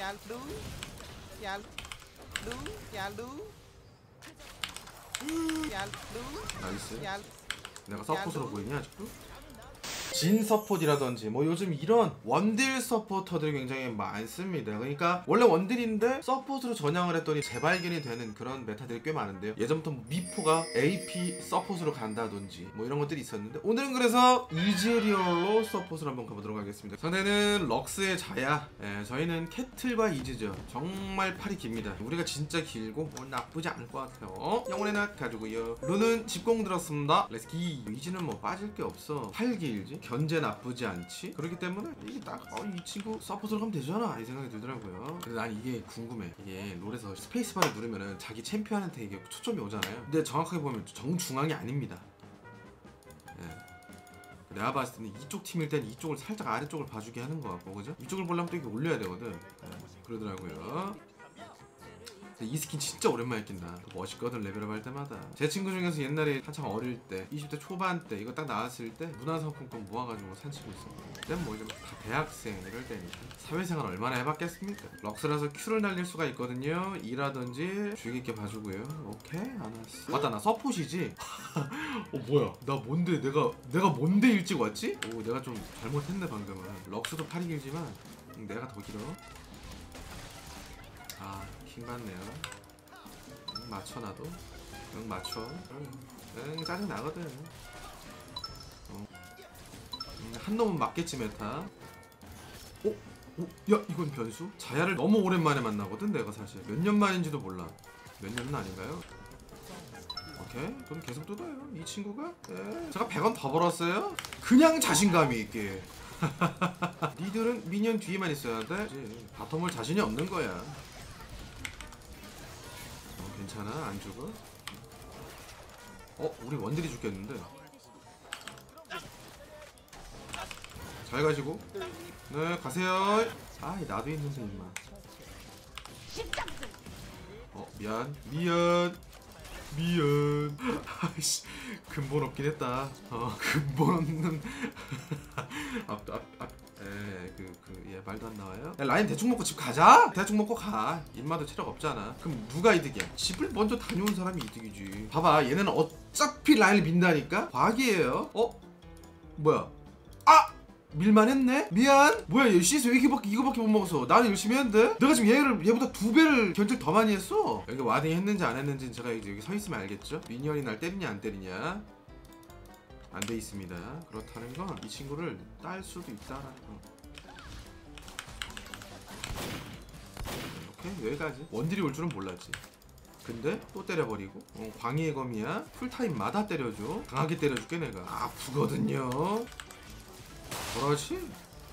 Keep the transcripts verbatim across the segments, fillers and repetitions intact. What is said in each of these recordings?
야루 야루 야루 야루 나이스. 야루 내가 서폿으로 보이니 아직도? 진 서폿이라든지 뭐 요즘 이런 원딜 서포터들이 굉장히 많습니다. 그러니까 원래 원딜인데 서폿으로 전향을 했더니 재발견이 되는 그런 메타들이 꽤 많은데요. 예전부터 미포가 에이피 서폿으로 간다든지 뭐 이런 것들이 있었는데 오늘은 그래서 이즈리얼로 서폿으로 한번 가보도록 하겠습니다. 상대는 럭스의 자야. 예, 저희는 캐틀과 이즈죠. 정말 팔이 깁니다. 우리가 진짜 길고 뭐 나쁘지 않을 것 같아요. 어? 영혼의 낫 가지고요. 룬은 집공 들었습니다. 렛츠기. 이즈는 뭐 빠질 게 없어. 팔 길지? 견제 나쁘지 않지? 그렇기 때문에 이게 딱 어, 이 친구 서폿으로 가면 되잖아 이 생각이 들더라고요. 근데 난 이게 궁금해. 이게 롤에서 스페이스바를 누르면은 자기 챔피언한테 이게 초점이 오잖아요. 근데 정확하게 보면 정중앙이 아닙니다. 예. 내가 봤을 때는 이쪽 팀일 땐 이쪽을 살짝 아래쪽을 봐주게 하는 것 같고, 그죠? 이쪽을 보려면 또 이렇게 올려야 되거든. 예. 그러더라고요. 이 스킨 진짜 오랜만에 낀다. 멋있거든 레벨업 할 때마다. 제 친구 중에서 옛날에 한참 어릴 때 이십 대 초반 때 이거 딱 나왔을 때 문화상품권 모아가지고 산치고 있었거든. 그땐 뭐 이제 다 대학생 이럴 때니까 사회생활 얼마나 해봤겠습니까. 럭스라서 Q를 날릴 수가 있거든요. 이라든지 주의 깊게 봐주고요. 오케이 알았어. 맞다 나 서폿이지? 어 뭐야 나 뭔데 내가 내가 뭔데 일찍 왔지? 오 내가 좀 잘못했네 방금은. 럭스도 팔이 길지만 내가 더 길어. 아 킹받네요. 응, 맞춰 나도. 응 맞춰. 응, 응 짜증 나거든. 어. 응, 한 놈은 맞겠지 메타. 어? 어? 야 이건 변수? 자야를 너무 오랜만에 만나거든 내가 사실. 몇 년 만인지도 몰라. 몇 년은 아닌가요? 오케이 돈 계속 뜯어요 이 친구가. 예. 제가 백 원 더 벌었어요? 그냥 자신감이 있게. 니들은 미니언 뒤에만 있어야 돼. 바텀을 자신이 없는 거야. 괜찮아 안 죽어? 어? 우리 원딜이 죽겠는데? 잘 가시고. 네 가세요. 아이 나도 있는데 임마. 어 미안 미안 미안. 아이씨 근본 없긴 했다. 어 근본 없는. 앞앞앞 에, 그, 그, 예, 말도 안 나와요? 야, 라인 대충 먹고 집 가자! 대충 먹고 가. 입마도 체력 없잖아. 그럼 누가 이득이야? 집을 먼저 다녀온 사람이 이득이지. 봐봐, 얘네는 어차피 라인을 민다니까? 과학이에요. 어? 뭐야? 아! 밀만 했네? 미안! 뭐야, 얘 씨에스 왜 이렇게밖에, 이거밖에 못 먹었어? 나는 열심히 했는데? 내가 지금 얘를, 얘보다 두 배를 견제를 더 많이 했어? 여기 와딩 했는지 안 했는지는 제가 이제 여기 서 있으면 알겠죠? 미니언이 날 때리냐, 안 때리냐? 안 돼 있습니다. 그렇다는 건 이 친구를 딸 수도 있다라는 거. 오케이 여기까지. 원딜이 올 줄은 몰랐지. 근데 또 때려버리고. 어, 광희의 검이야. 풀타임마다 때려줘. 강하게 때려줄게 내가. 아프거든요. 그렇지.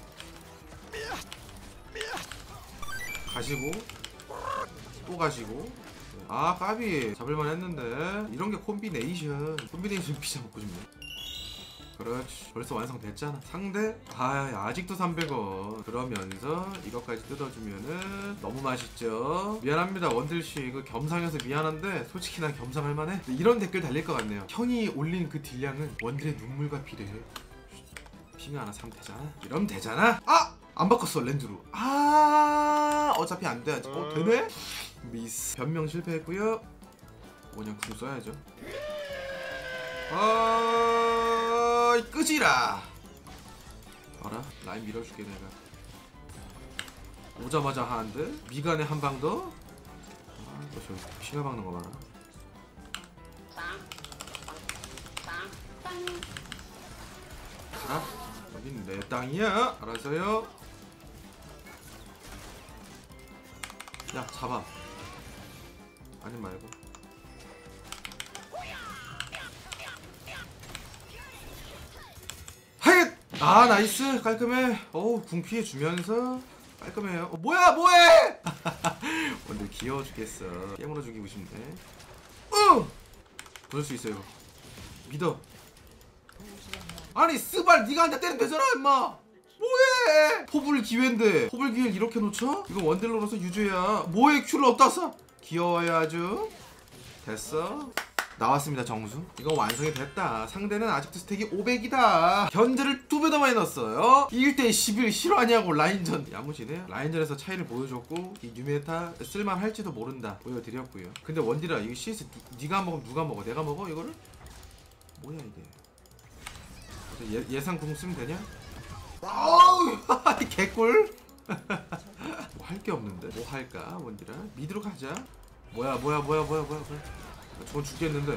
가시고 또 가시고. 아 까비 잡을만 했는데. 이런 게 콤비네이션. 콤비네이션 피자 먹고 싶네. 그렇지 벌써 완성됐잖아. 상대? 아 아직도 삼백 원. 그러면서 이것까지 뜯어주면은 너무 맛있죠. 미안합니다 원딜씨 이거 겸상해서 미안한데 솔직히 난 겸상할만해. 이런 댓글 달릴 것 같네요. 형이 올린 그 딜량은 원딜의 눈물과 비례해. 핑 하나 사면 되잖아. 이러면 되잖아. 아! 안 바꿨어 랜드로. 아 어차피 안 돼. 어 되네? 미스. 변명 실패했고요. 그냥 궁 써야죠. 아 끄지라. 봐라 라인 밀어줄게 내가. 오자마자 하는데 미간에 한 방 더. 아 또 저기 피가 박는 거 봐라. 가라. 여긴 내 땅이야. 알았어요. 야 잡아. 아니 말고. 아 나이스 깔끔해. 어우 궁 피해주면서 깔끔해요. 어, 뭐야 뭐해. 오늘 귀여워 죽겠어. 깨물어 죽이고 싶네. 응! 부술 수 있어요. 믿어. 아니 스발 니가 한대 때리면 되잖아 임마. 뭐해. 포불 기회인데 포불 기회를 이렇게 놓쳐? 이거 원딜러로서 유죄야. 뭐해 큐를 어디다 써. 귀여워요 아주. 됐어. 나왔습니다. 정수. 이거 완성이 됐다. 상대는 아직도 스택이 오백이다. 견제를 두 배 더 많이 넣었어요. 일 대 십일 실화냐고. 라인전 야무지네요. 라인전에서 차이를 보여줬고 이 뉴메타 쓸만할지도 모른다 보여드렸고요. 근데 원딜아 이거 씨에스 니, 니가 먹으면 누가 먹어? 내가 먹어 이거를? 뭐야 이게. 예, 예상 궁 쓰면 되냐? 아우 개꿀. 뭐 할 게 없는데 뭐 할까 원딜아? 미드로 가자. 뭐야 뭐야 뭐야 뭐야 뭐야 뭐야. 저건 죽겠는데.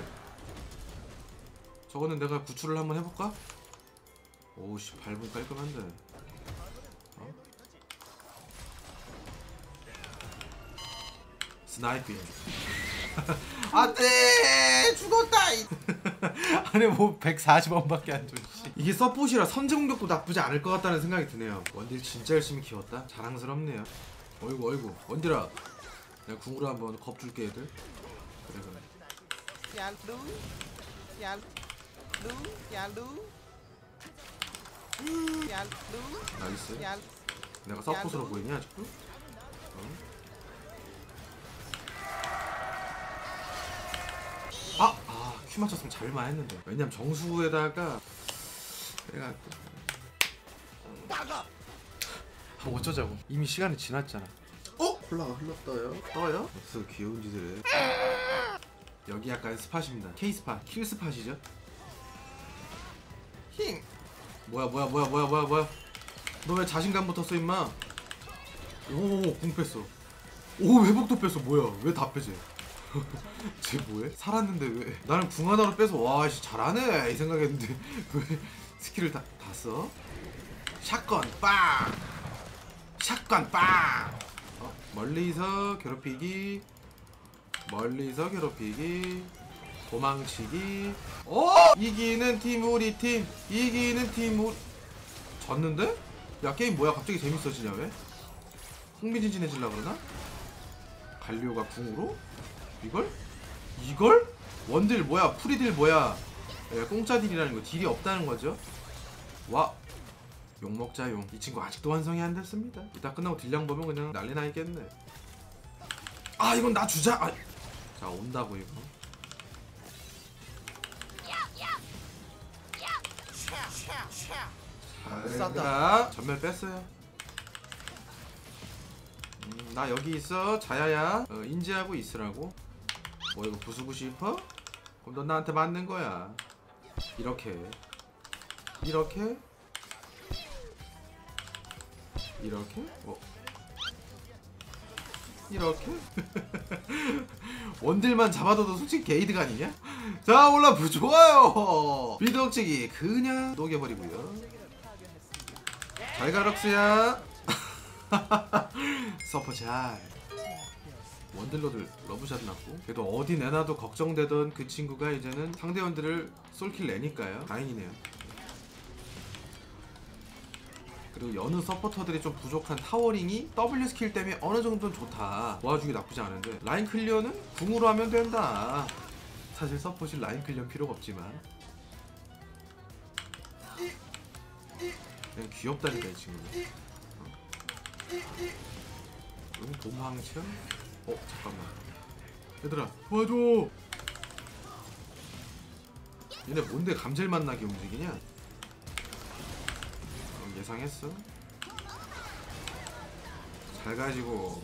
저거는 내가 구출을 한번 해볼까? 오우씨 밟음 깔끔한데. 어? 스나이핑. 안돼 죽었다. 아니 뭐 백사십 원밖에 안 줘. 이게 서폿이라 선제 공격도 나쁘지 않을 것 같다는 생각이 드네요. 원딜 진짜 열심히 키웠다. 자랑스럽네요. 어이구 어이구 원딜아 내가 궁으로 한번 겁줄게 얘들. 그래 그래. 야루 야루 야루 야루 나이스. 야루 내가 서폿으로 보이냐 아직도? 어? 아! 아 큐 맞췄으면 잡을만 했는데. 왜냐면 정수에다가 내가 나가! 아, 어쩌자고. 이미 시간이 지났잖아. 어? 콜라가 흘렀어요. 떠요? 없어 귀여운 짓을 해. 여기 약간 스팟입니다. K 스팟, 킬 스팟이죠. 힝. 뭐야 뭐야 뭐야 뭐야 뭐야 뭐야. 너 왜 자신감 붙었어 임마. 오 궁 뺐어. 오 회복도 뺐어. 뭐야 왜 다 빼지? 쟤 뭐해? 살았는데 왜? 나는 궁 하나로 빼서 와 씨 잘하네 이 생각했는데 왜 스킬을 다, 다 써? 샷건 빵! 샷건 빵! 어, 멀리서 괴롭히기, 멀리서 괴롭히기, 도망치기. 어! 이기는 팀 우리 팀, 이기는 팀 우리. 졌는데? 야 게임 뭐야 갑자기 재밌어지냐 왜? 흥미진진해질라 그러나? 갈리오가 궁으로? 이걸? 이걸? 원딜 뭐야 프리딜 뭐야. 예, 공짜 딜이라는 거 딜이 없다는 거죠. 와 욕먹자 용. 이 친구 아직도 완성이 안 됐습니다. 이따 끝나고 딜량 보면 그냥 난리 나겠네. 아 이건 나 주자. 아. 자 온다고 이거. 자 전멸 뺐어요. 음, 나 여기 있어 자야야. 어, 인지하고 있으라고. 뭐 이거 부수고 싶어? 그럼 넌 나한테 맞는 거야. 이렇게 이렇게 이렇게 어 이렇게 원딜만 잡아둬도 솔직히 게이드가 아니냐? 자 올라프 좋아요. 비드 억제기 그냥 녹여버리고요. 잘가 럭스야. 서퍼 잘. 원딜러들 러브샷 났고. 그래도 어디 내놔도 걱정되던 그 친구가 이제는 상대원들을 솔킬 내니까요. 다행이네요. 그리고 여느 서포터들이 좀 부족한 타워링이 W 스킬 때문에 어느 정도는 좋다. 도와주기 나쁘지 않은데 라인 클리어는 궁으로 하면 된다. 사실 서폿이 라인 클리어 필요가 없지만 그냥 귀엽다니까 이 친구는. 응? 도망쳐? 어 잠깐만 얘들아 도와줘. 얘네 뭔데 감질 맛나게 움직이냐? 어, 예상했어. 잘 가지고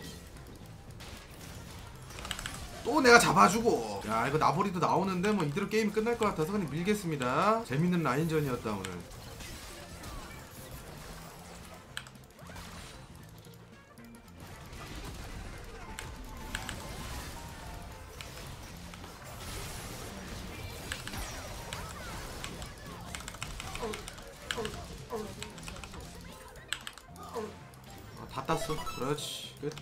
또 내가 잡아주고. 야 이거 나보리도 나오는데 뭐 이대로 게임이 끝날 것 같아서 그냥 밀겠습니다. 재밌는 라인전이었다 오늘. 어, 다 땄어. 그렇지 끝.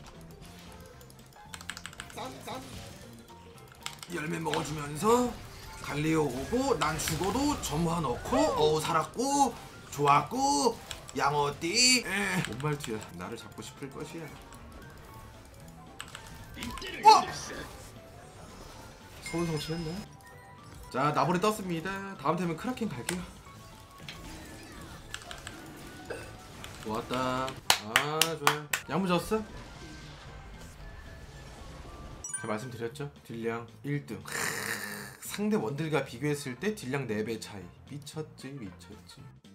열매 먹어주면서 갈리오 오고 난 죽어도 점화 넣고 어우 살았고 좋았고 양어띠. 뭔 말투야. 나를 잡고 싶을 것이야. 어! 소원성 치했네. 자 나보리 떴습니다. 다음 템은 크라켄 갈게요. 좋았다. 아 좋아요. 야무졌어? 제가 말씀드렸죠? 딜량 일 등 상대 원딜과 비교했을 때 딜량 네 배 차이. 미쳤지 미쳤지.